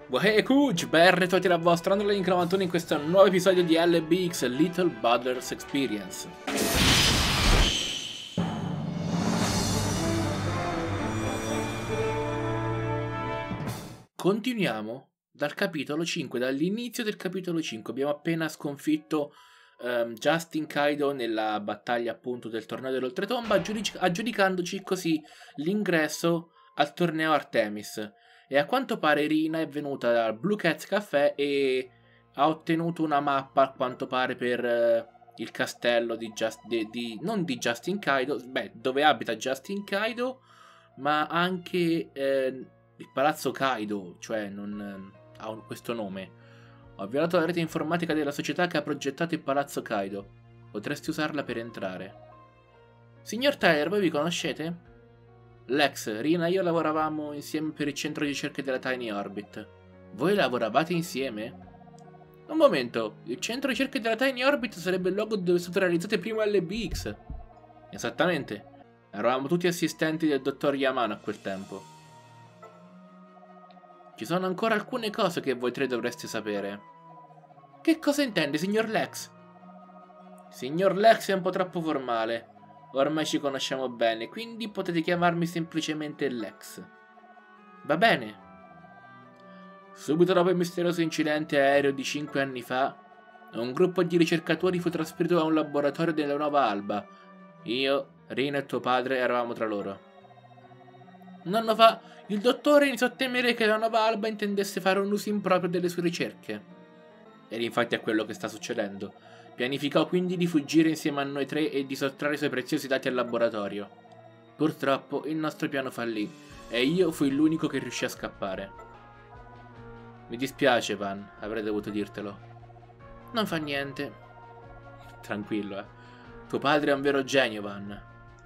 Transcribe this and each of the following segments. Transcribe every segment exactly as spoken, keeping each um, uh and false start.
Wahey Kuj, ben ritrovati dal vostro Android Incromatone in questo nuovo episodio di L B X Little Butlers Experience. Continuiamo dal capitolo cinque, dall'inizio del capitolo cinque. Abbiamo appena sconfitto um, Justin Kaido nella battaglia appunto del torneo dell'Oltretomba, aggiudic aggiudicandoci così l'ingresso al torneo Artemis. E a quanto pare Rina è venuta dal Blue Cats Café e ha ottenuto una mappa a quanto pare per uh, il castello di, Just, di, di non di Justin Kaido, beh, dove abita Justin Kaido, ma anche eh, il palazzo Kaido, cioè non eh, ha un, questo nome. Ho violato la rete informatica della società che ha progettato il palazzo Kaido. Potresti usarla per entrare. Signor Tyler, voi vi conoscete? Lex, Rina e io lavoravamo insieme per il centro di ricerca della Tiny Orbit. Voi lavoravate insieme? Un momento, il centro di ricerca della Tiny Orbit sarebbe il luogo dove è stato realizzato il primo L B X. Esattamente. Eravamo tutti assistenti del dottor Yamano a quel tempo. Ci sono ancora alcune cose che voi tre dovreste sapere. Che cosa intende, signor Lex? Signor Lex è un po' troppo formale. Ormai ci conosciamo bene, quindi potete chiamarmi semplicemente Lex. Va bene. Subito dopo il misterioso incidente aereo di cinque anni fa, un gruppo di ricercatori fu trasferito a un laboratorio della Nuova Alba. Io, Rina e tuo padre eravamo tra loro. Un anno fa, il dottore iniziò a temere che la Nuova Alba intendesse fare un uso improprio delle sue ricerche. Ed infatti è quello che sta succedendo. Pianificò quindi di fuggire insieme a noi tre e di sottrarre i suoi preziosi dati al laboratorio. Purtroppo il nostro piano fallì e io fui l'unico che riuscì a scappare. Mi dispiace, Van, avrei dovuto dirtelo. Non fa niente. Tranquillo, eh. Tuo padre è un vero genio, Van.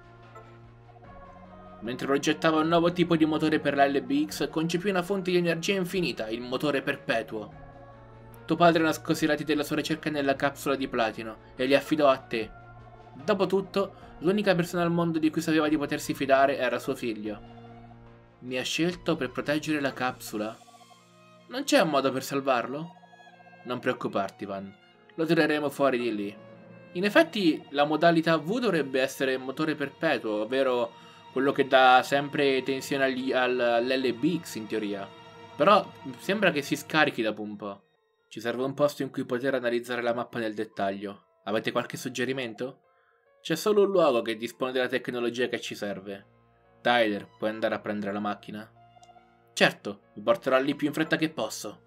Mentre progettava un nuovo tipo di motore per la L B X, concepì una fonte di energia infinita, il motore perpetuo. Tuo padre nascose i dati della sua ricerca nella capsula di platino e li affidò a te. Dopotutto, l'unica persona al mondo di cui sapeva di potersi fidare era suo figlio. Mi ha scelto per proteggere la capsula? Non c'è un modo per salvarlo? Non preoccuparti, Van. Lo tireremo fuori di lì. In effetti, la modalità V dovrebbe essere motore perpetuo, ovvero quello che dà sempre tensione all'L B X in teoria. Però sembra che si scarichi dopo un po'. Ci serve un posto in cui poter analizzare la mappa nel dettaglio. Avete qualche suggerimento? C'è solo un luogo che dispone della tecnologia che ci serve. Tyler, puoi andare a prendere la macchina? Certo, vi porterò lì più in fretta che posso.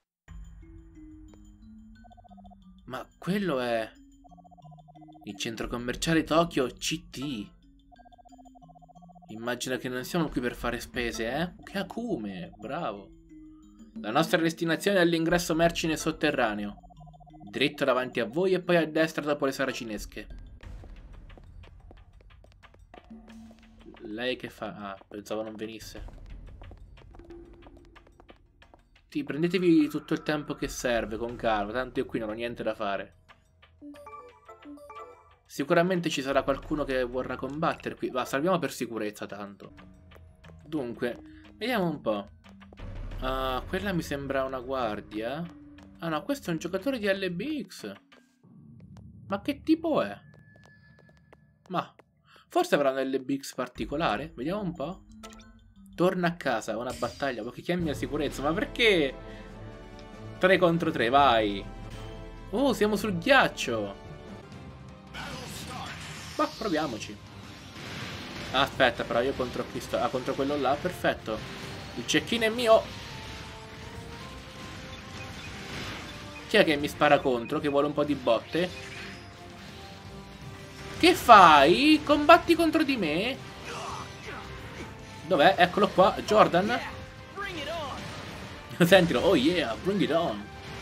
Ma quello è... il centro commerciale Tokyo C T. Immagino che non siamo qui per fare spese, eh? Che acume, bravo. La nostra destinazione è all'ingresso merci nel sotterraneo. Dritto davanti a voi e poi a destra dopo le saracinesche. Lei che fa? Ah, pensavo non venisse. Sì, prendetevi tutto il tempo che serve, con calma, tanto io qui non ho niente da fare. Sicuramente ci sarà qualcuno che vorrà combattere qui. Va, salviamo per sicurezza tanto. Dunque, vediamo un po'. Ah, quella mi sembra una guardia. Ah no, questo è un giocatore di L B X. Ma che tipo è? Ma, forse avrà un L B X particolare? Vediamo un po'. Torna a casa, una battaglia. Ma che chiami la sicurezza? Ma perché? tre contro tre, vai. Oh, siamo sul ghiaccio. Ma proviamoci. Ah, aspetta, però io contro chi sto? Ah, contro quello là, perfetto. Il cecchino è mio. Chi è che mi spara contro? Che vuole un po' di botte? Che fai? Combatti contro di me? Dov'è? Eccolo qua, Jordan. Sentilo, oh yeah, bring it on.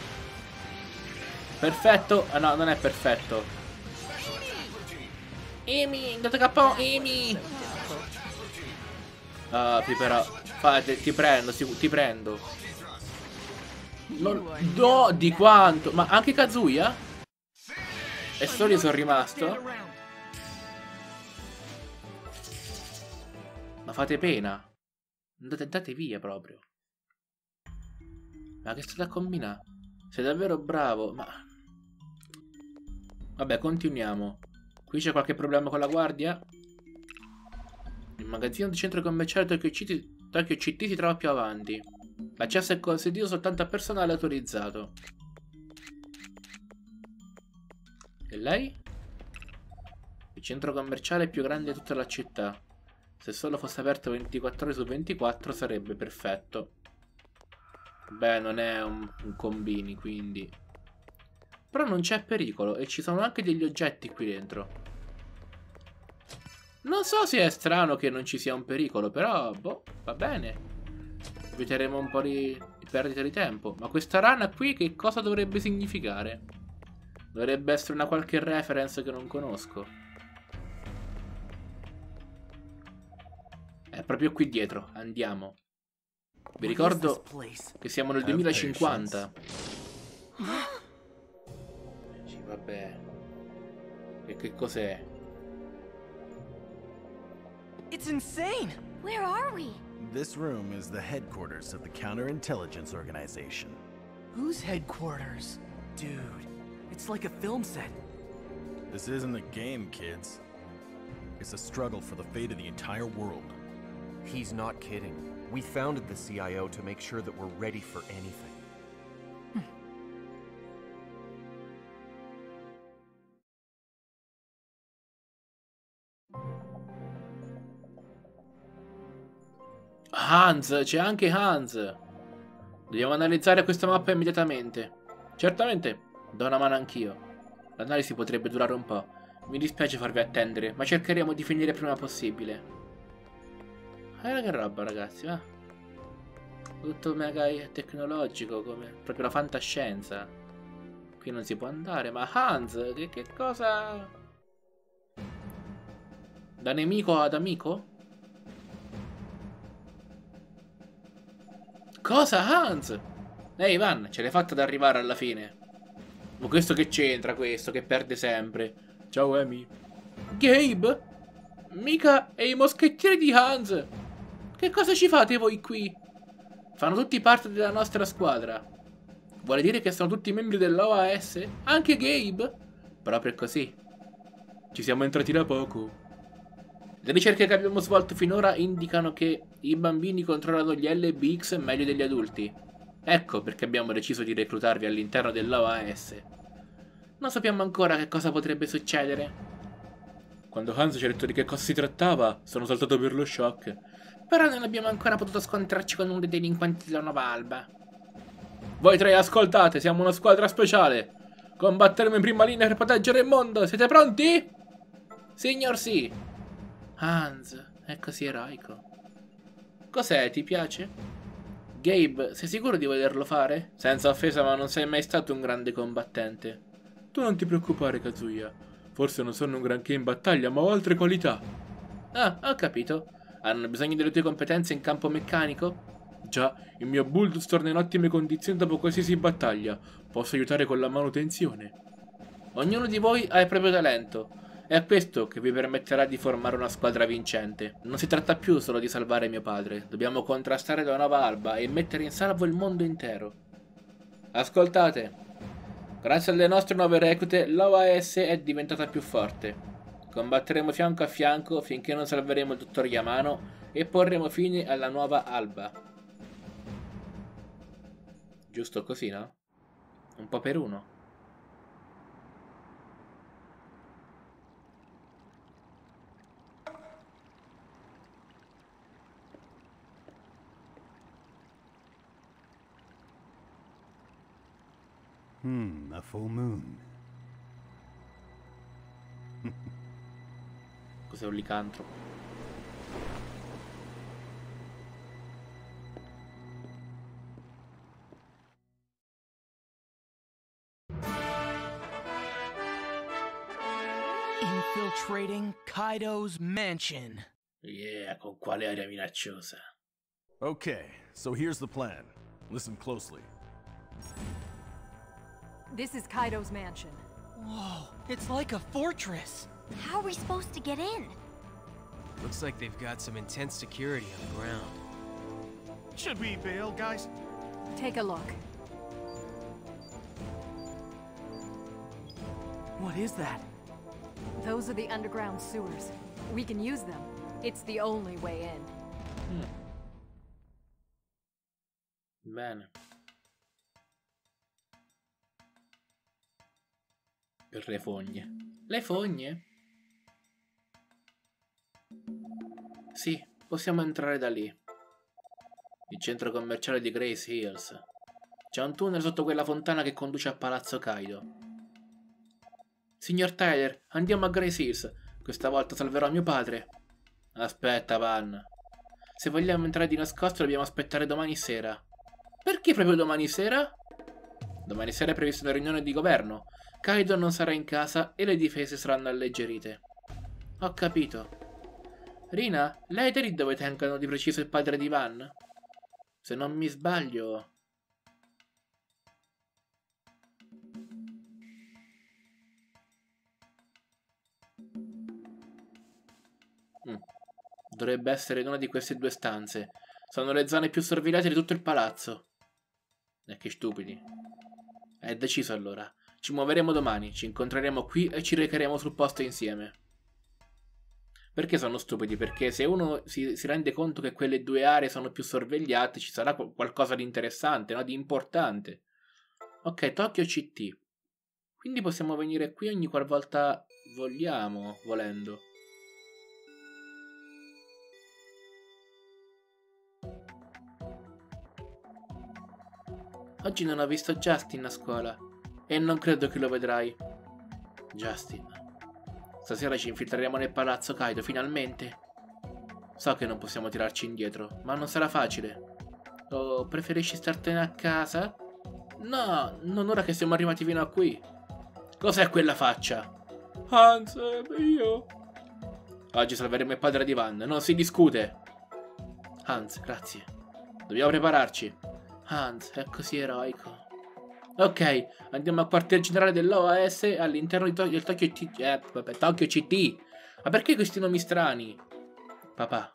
Perfetto. Ah no, non è perfetto. Amy, date K O, Amy. Ah, però fate, ti prendo, ti prendo. Non... No, di quanto? Ma anche Kazuya? E solo io sono rimasto? Ma fate pena. Andate, andate via proprio. Ma che state a combinare? Sei davvero bravo, ma... Vabbè, continuiamo. Qui c'è qualche problema con la guardia? Il magazzino di centro commerciale Tokyo City, Tokyo C T si trova più avanti. L'accesso è consentito soltanto a personale autorizzato. E lei? Il centro commerciale più grande di tutta la città. Se solo fosse aperto ventiquattro ore su ventiquattro sarebbe perfetto. Beh, non è un, un combini, quindi... Però non c'è pericolo e ci sono anche degli oggetti qui dentro. Non so se è strano che non ci sia un pericolo, però, boh, va bene. Eviteremo un po' di, di perdita di tempo. Ma questa rana qui che cosa dovrebbe significare? Dovrebbe essere una qualche reference che non conosco. È proprio qui dietro, andiamo. Vi ricordo che siamo nel duemilacinquanta. Sì, vabbè. E che cos'è? It's insane! Where are we? This room is the headquarters of the Counterintelligence Organization. Whose headquarters? Dude, it's like a film set. This isn't a game, kids. It's a struggle for the fate of the entire world. He's not kidding. We founded the C I O to make sure that we're ready for anything. Hans, c'è anche Hans. Dobbiamo analizzare questa mappa immediatamente. Certamente, do una mano anch'io. L'analisi potrebbe durare un po'. Mi dispiace farvi attendere, ma cercheremo di finire il prima possibile. Eh, che roba, ragazzi, va? Tutto mega tecnologico, come proprio la fantascienza. Qui non si può andare, ma Hans, che, che cosa... Da nemico ad amico? Cosa, Hans? Ehi, Ivan, ce l'hai fatta ad arrivare alla fine. Ma questo che c'entra, questo, che perde sempre? Ciao, Amy. Gabe? Mika e i moschettieri di Hans. Che cosa ci fate voi qui? Fanno tutti parte della nostra squadra. Vuole dire che sono tutti membri dell'O A S? Anche Gabe? Proprio così. Ci siamo entrati da poco. Le ricerche che abbiamo svolto finora indicano che i bambini controllano gli L B X meglio degli adulti. Ecco perché abbiamo deciso di reclutarvi all'interno dell'O A S. Non sappiamo ancora che cosa potrebbe succedere. Quando Hans ci ha detto di che cosa si trattava, sono saltato per lo shock. Però non abbiamo ancora potuto scontrarci con uno dei delinquenti della Nuova Alba. Voi tre ascoltate, siamo una squadra speciale. Combatteremo in prima linea per proteggere il mondo. Siete pronti? Signor sì. Hans, è così eroico. Cos'è, ti piace? Gabe, sei sicuro di volerlo fare? Senza offesa, ma non sei mai stato un grande combattente. Tu non ti preoccupare, Kazuya. Forse non sono un granché in battaglia, ma ho altre qualità. Ah, ho capito. Hanno bisogno delle tue competenze in campo meccanico? Già, il mio Bulldog torna in ottime condizioni dopo qualsiasi battaglia. Posso aiutare con la manutenzione. Ognuno di voi ha il proprio talento. È questo che vi permetterà di formare una squadra vincente. Non si tratta più solo di salvare mio padre. Dobbiamo contrastare la Nuova Alba e mettere in salvo il mondo intero. Ascoltate. Grazie alle nostre nuove reclute, l'O A S è diventata più forte. Combatteremo fianco a fianco finché non salveremo il dottor Yamano e porremo fine alla Nuova Alba. Giusto così, no? Un po' per uno. Hmm, a full moon. Cos'è un licantropo? Infiltrating Kaido's mansion. Yeah, con quale aria minacciosa. Okay, so here's the plan. Listen closely. This is Kaido's mansion. Whoa, it's like a fortress. How are we supposed to get in? Looks like they've got some intense security on the ground. Should we bail, guys? Take a look. What is that? Those are the underground sewers. We can use them. It's the only way in. Mm. Bene. Per le fogne. Le fogne? Sì, possiamo entrare da lì. Il centro commerciale di Grace Hills. C'è un tunnel sotto quella fontana che conduce a Palazzo Kaido. Signor Tyler, andiamo a Grace Hills. Questa volta salverò mio padre. Aspetta, Van. Se vogliamo entrare di nascosto dobbiamo aspettare domani sera. Perché proprio domani sera? Domani sera è prevista una riunione di governo. Kaido non sarà in casa e le difese saranno alleggerite. Ho capito. Rina, lei e dove tengono di preciso il padre di Van? Se non mi sbaglio... Mm. Dovrebbe essere in una di queste due stanze. Sono le zone più sorvegliate di tutto il palazzo. E che stupidi. È deciso allora. Ci muoveremo domani, ci incontreremo qui e ci recheremo sul posto insieme. Perché sono stupidi? Perché se uno si, si rende conto che quelle due aree sono più sorvegliate, ci sarà qualcosa di interessante, no? Di importante. Ok, Tokyo C T. Quindi possiamo venire qui ogni qualvolta vogliamo, volendo. Oggi non ho visto Justin a scuola. E non credo che lo vedrai. Justin. Stasera ci infiltreremo nel palazzo Kaido, finalmente. So che non possiamo tirarci indietro, ma non sarà facile. O preferisci startene a casa? No, non ora che siamo arrivati fino a qui. Cos'è quella faccia? Hans, io. Oggi salveremo il padre di Van, non si discute. Hans, grazie. Dobbiamo prepararci. Hans, è così eroico. Ok, andiamo al quartier generale dell'O A S all'interno to del Tokyo C T. Eh, vabbè, Tokyo C T. Ma perché questi nomi strani? Papà.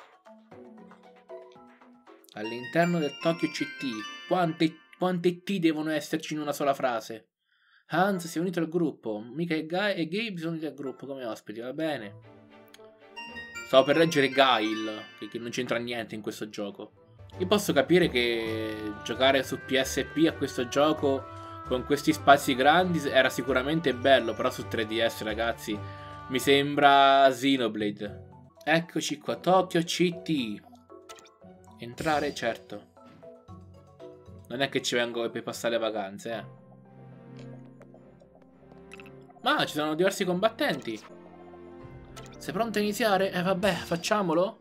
All'interno del Tokyo C T. Quante, quante T devono esserci in una sola frase? Hans si è unito al gruppo. Mika e, Guy e Gabe sono uniti al gruppo come ospiti, va bene. Stavo per leggere Gail, che, che non c'entra niente in questo gioco. Io posso capire che giocare su P S P a questo gioco con questi spazi grandi era sicuramente bello, però su tre D S, ragazzi, mi sembra Xenoblade. Eccoci qua, Tokyo C T. Entrare, certo. Non è che ci vengo per passare le vacanze, eh. Ma ci sono diversi combattenti. Sei pronto a iniziare? Eh vabbè, facciamolo.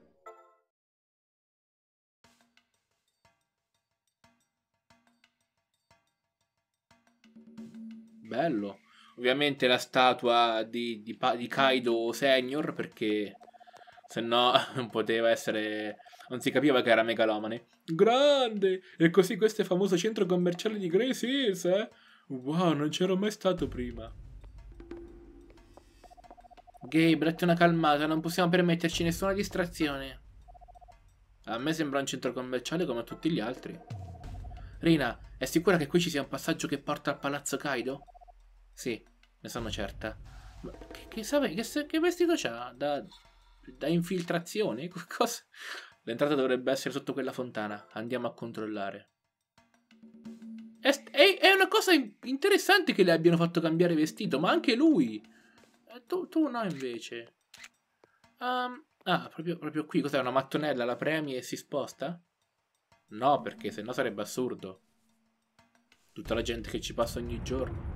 Bello. Ovviamente la statua di, di, di Kaido Senior, perché se no non poteva essere... non si capiva che era megalomane. Grande! E così questo è il famoso centro commerciale di Grace Hills, eh? Wow, non c'ero mai stato prima. Gabe, datti una calmata, non possiamo permetterci nessuna distrazione. A me sembra un centro commerciale come a tutti gli altri. Rina, è sicura che qui ci sia un passaggio che porta al palazzo Kaido? Sì, ne sono certa. Ma che, che, sapete, che, che vestito c'ha? Da, da infiltrazione? Cosa? L'entrata dovrebbe essere sotto quella fontana. Andiamo a controllare. È, è, è una cosa interessante che le abbiano fatto cambiare vestito, ma anche lui. Tu, tu no invece. Um, ah, proprio, proprio qui. Cos'è? Una mattonella? La premi e si sposta? No, perché sennò sarebbe assurdo. Tutta la gente che ci passa ogni giorno.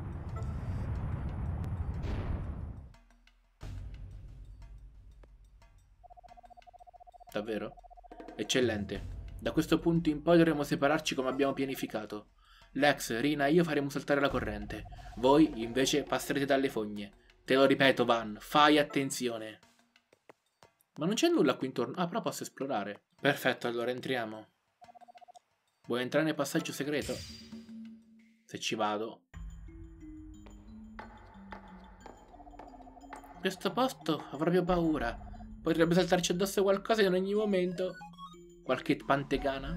Davvero? Eccellente. Da questo punto in poi dovremo separarci come abbiamo pianificato. Lex, Rina e io faremo saltare la corrente. Voi, invece, passerete dalle fogne. Te lo ripeto, Van, fai attenzione. Ma non c'è nulla qui intorno. Ah, però posso esplorare. Perfetto, allora entriamo. Vuoi entrare nel passaggio segreto? Se ci vado. Questo posto ho proprio paura. Potrebbe saltarci addosso qualcosa in ogni momento. Qualche pantegana?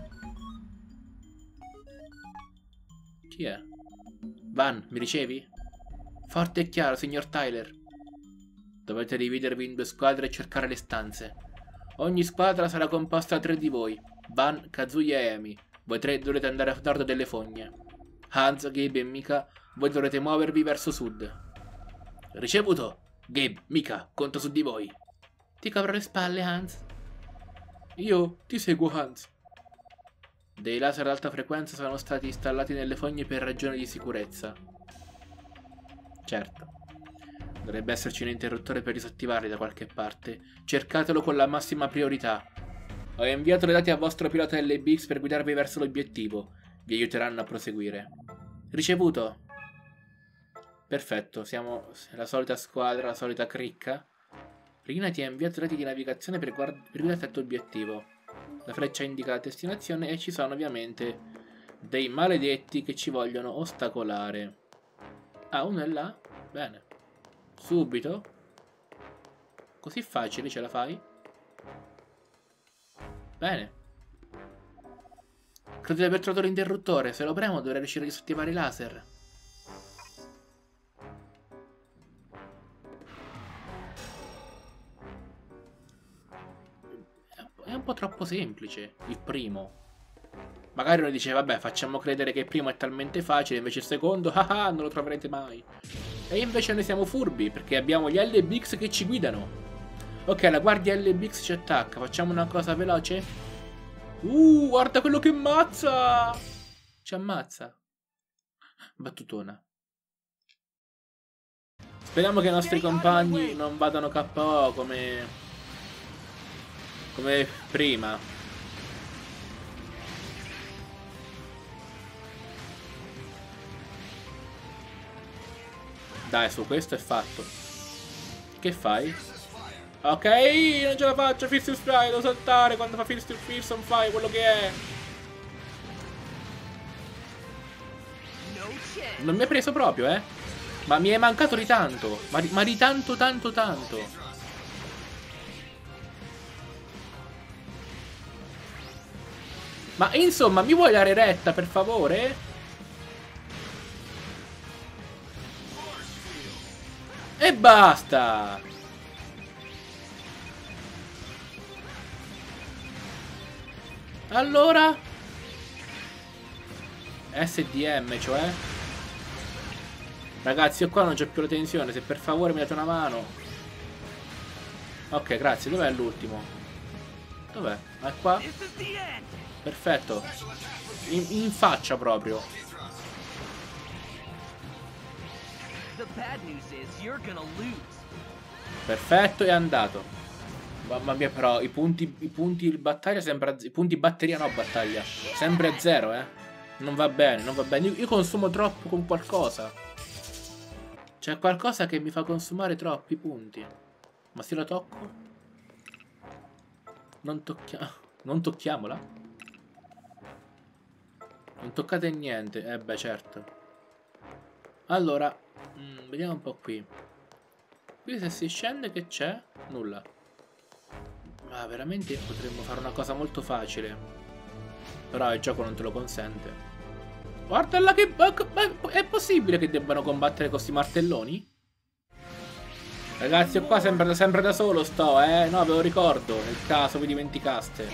Chi è? Van, mi ricevi? Forte e chiaro, signor Tyler. Dovete dividervi in due squadre e cercare le stanze. Ogni squadra sarà composta da tre di voi. Van, Kazuya e Amy. Voi tre dovrete andare a nord delle fogne. Hans, Gabe e Mika, voi dovrete muovervi verso sud. Ricevuto. Gabe, Mika, conto su di voi. Ti copro le spalle, Hans. Io ti seguo, Hans. Dei laser ad alta frequenza sono stati installati nelle fogne per ragioni di sicurezza. Certo. Dovrebbe esserci un interruttore per disattivarli da qualche parte. Cercatelo con la massima priorità. Ho inviato le dati al vostro pilota L B X per guidarvi verso l'obiettivo. Vi aiuteranno a proseguire. Ricevuto. Perfetto, siamo la solita squadra, la solita cricca. Rina ti ha inviato i dati di navigazione per, per guidarti al tuo obiettivo. La freccia indica la destinazione e ci sono ovviamente dei maledetti che ci vogliono ostacolare. Ah, uno è là? Bene. Subito? Così facile, ce la fai? Bene. Credo di aver trovato l'interruttore. Se lo premo dovrei riuscire a disattivare i laser. È un po' troppo semplice, il primo. Magari uno dice, vabbè, facciamo credere che il primo è talmente facile, invece il secondo, haha, non lo troverete mai. E invece noi siamo furbi, perché abbiamo gli L B X che ci guidano. Ok, la guardia L B X ci attacca, facciamo una cosa veloce. Uh, guarda quello che ammazza! Ci ammazza. Battutona. Speriamo che i nostri compagni non vadano K O come... come prima. Dai, su, questo è fatto. Che fai? Ok, non ce la faccio, Fist of Fire, devo saltare quando fa Fist of Fire, quello che è. Non mi ha preso proprio, eh. Ma mi è mancato di tanto. Ma, ma di tanto, tanto, tanto. Ma insomma, mi vuoi dare retta, per favore? E basta! Allora? S D M, cioè? Ragazzi, io qua non c'ho più la tensione, se per favore mi date una mano. Ok, grazie, dov'è l'ultimo? Dov'è? Ma è qua? Perfetto. In, in faccia proprio. Perfetto, è andato. Mamma mia, però i punti, i punti di battaglia sempre a, i punti batteria no battaglia sempre a zero, eh. Non va bene, non va bene. Io, io consumo troppo con qualcosa. C'è qualcosa che mi fa consumare troppi punti. Ma se la tocco? Non tocchiamo. Non tocchiamola? Non toccate niente. Eh beh, certo. Allora, mh, vediamo un po' qui. Qui se si scende che c'è? Nulla. Ma veramente potremmo fare una cosa molto facile. Però il gioco non te lo consente. Guardala che... È possibile che debbano combattere con questi martelloni? Ragazzi, io qua sempre, sempre da solo sto, eh. No, ve lo ricordo. Nel caso vi dimenticaste.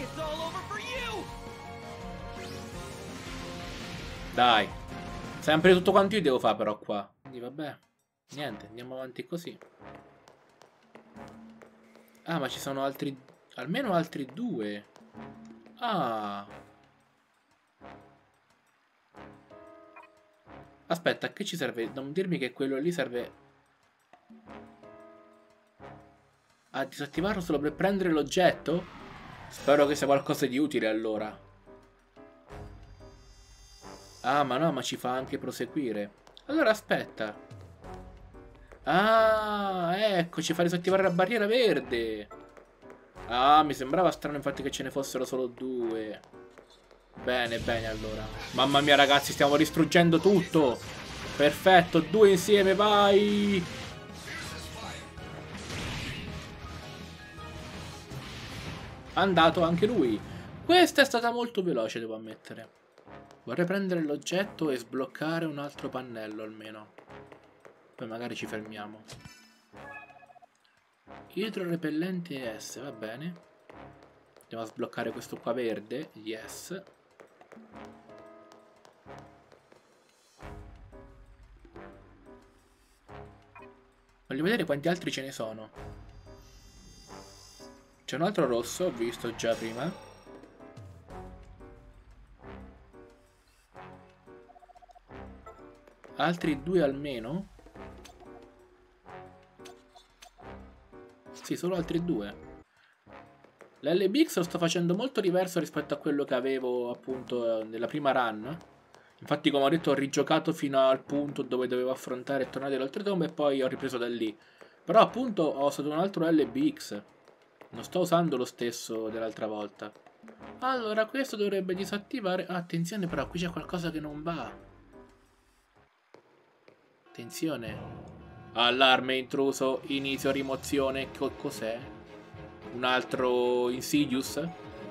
Dai. Sempre tutto quanto io devo fare però qua. Quindi vabbè. Niente, andiamo avanti così. Ah, ma ci sono altri... almeno altri due. Ah. Aspetta, a che ci serve? Non dirmi che quello lì serve a disattivarlo solo per prendere l'oggetto? Spero che sia qualcosa di utile allora. Ah, ma no, ma ci fa anche proseguire. Allora aspetta. Ah, ecco, ci fa disattivare la barriera verde. Ah, mi sembrava strano infatti che ce ne fossero solo due. Bene, bene allora. Mamma mia ragazzi, stiamo distruggendo tutto. Perfetto, due insieme, vai. Andato anche lui. Questa è stata molto veloce, devo ammettere. Vorrei prendere l'oggetto e sbloccare un altro pannello almeno. Poi magari ci fermiamo. Idrorepellente S, va bene. Andiamo a sbloccare questo qua verde. Yes. Voglio vedere quanti altri ce ne sono. C'è un altro rosso, ho visto già prima. Altri due almeno. Sì, solo altri due. L'L B X lo sto facendo molto diverso rispetto a quello che avevo appunto nella prima run. Infatti, come ho detto, ho rigiocato fino al punto dove dovevo affrontare il tornado dell'oltretomba e poi ho ripreso da lì. Però appunto ho usato un altro L B X. Non sto usando lo stesso dell'altra volta. Allora, questo dovrebbe disattivare... Ah, attenzione però, qui c'è qualcosa che non va. Attenzione. Allarme intruso, inizio rimozione. Cos'è? Un altro Insidious?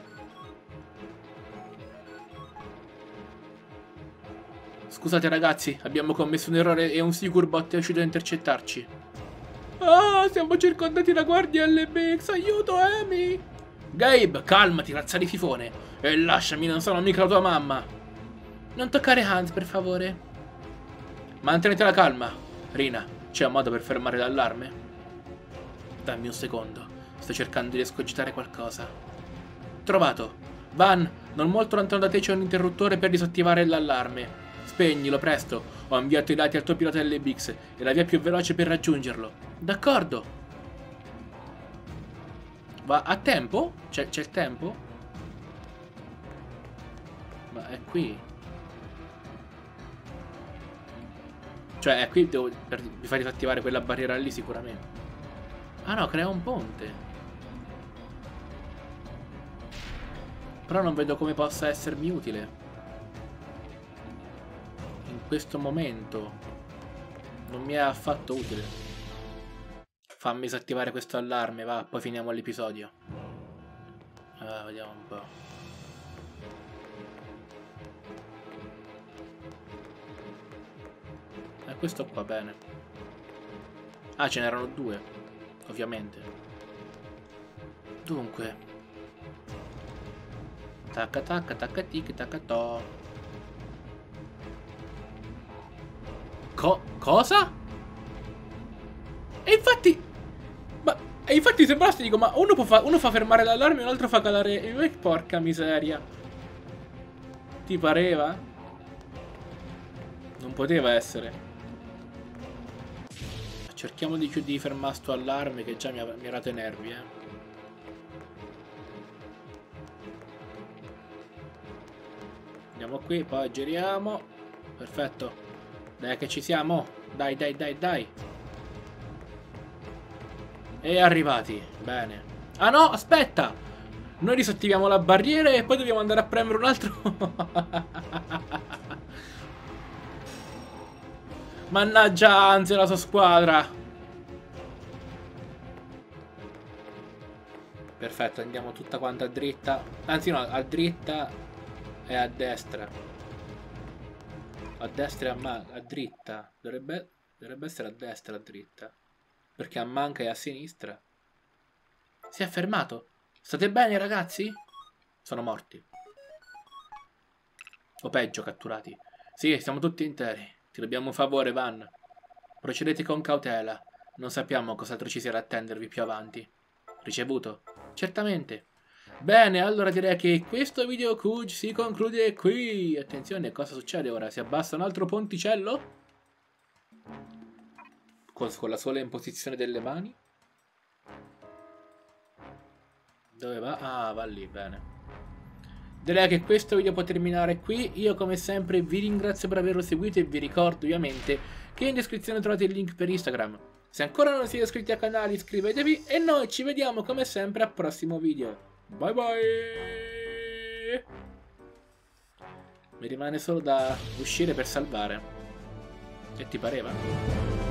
Scusate ragazzi, abbiamo commesso un errore e un Sigurbot è uscito a intercettarci. Ah, siamo circondati da guardie L B X, aiuto Amy! Gabe, calmati, razza di fifone. E lasciami, non sono mica la tua mamma. Non toccare Hans, per favore. Mantenete la calma. Rina, c'è un modo per fermare l'allarme? Dammi un secondo. Sto cercando di escogitare qualcosa. Trovato. Van, non molto lontano da te c'è un interruttore per disattivare l'allarme. Spegnilo presto. Ho inviato i dati al tuo pilota L B X. È la via più veloce per raggiungerlo. D'accordo. Va a tempo? C'è il tempo? Ma è qui. Cioè è qui devo, per, mi fa disattivare quella barriera lì sicuramente. Ah no, crea un ponte. Però non vedo come possa essermi utile. In questo momento non mi è affatto utile. Fammi disattivare questo allarme, va, poi finiamo l'episodio. Ah, vediamo un po'. Eh, questo qua bene. Ah, ce n'erano due, ovviamente. Dunque. Tacca tacca tacca tic tacca to. Co cosa? E infatti, ma e infatti sembrasse, dico, ma uno, può fa, uno fa fermare l'allarme e un altro fa calare. E porca miseria. Ti pareva? Non poteva essere. Cerchiamo di, di fermare sto allarme che già mi ha, mi ha dato i nervi, eh. Andiamo qui, poi giriamo. Perfetto. Dai che ci siamo. Dai, dai, dai, dai. E arrivati. Bene. Ah no, aspetta. Noi disattiviamo la barriera e poi dobbiamo andare a premere un altro. Mannaggia Hans e la sua squadra. Perfetto, andiamo tutta quanta dritta. Anzi no, a dritta e a destra. A destra e a manca. A dritta. Dovrebbe, dovrebbe essere a destra, a dritta. Perché a manca e a sinistra. Si è fermato. State bene ragazzi? Sono morti. O peggio, catturati. Sì, siamo tutti interi. Ti dobbiamo un favore, Van. Procedete con cautela. Non sappiamo cos'altro ci sia da attendervi più avanti. Ricevuto? Certamente. Bene, allora direi che questo video Q si conclude qui. Attenzione, cosa succede ora? Si abbassa un altro ponticello? Con, con la sola imposizione delle mani? Dove va? Ah, va lì, bene. Direi che questo video può terminare qui. Io come sempre vi ringrazio per averlo seguito e vi ricordo ovviamente che in descrizione trovate il link per Instagram. Se ancora non siete iscritti al canale iscrivetevi e noi ci vediamo come sempre al prossimo video. Bye bye. Mi rimane solo da uscire per salvare. Che ti pareva?